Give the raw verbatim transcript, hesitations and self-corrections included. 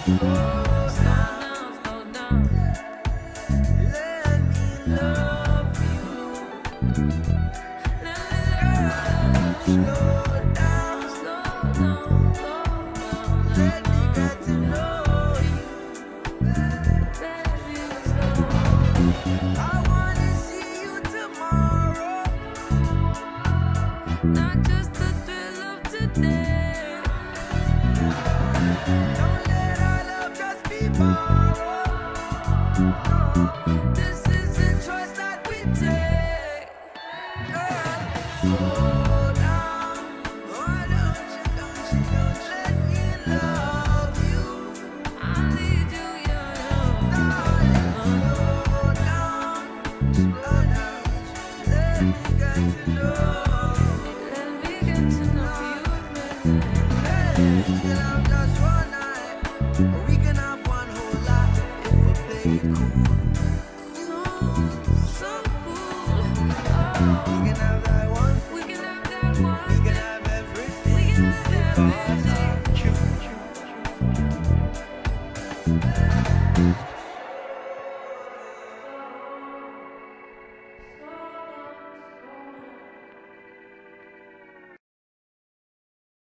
Not just the thrill of today. Don't let our love just be borrowed. This is a choice that we take. Slow down. Why don't you, don't you, don't you let me love you? I need you, yeah. Slow down. Slow down. Let me get to know. We can have just one night, or we can have one whole life if we play it cool. So cool. We can have that one. We can have that one. We can have everything. We can have everything.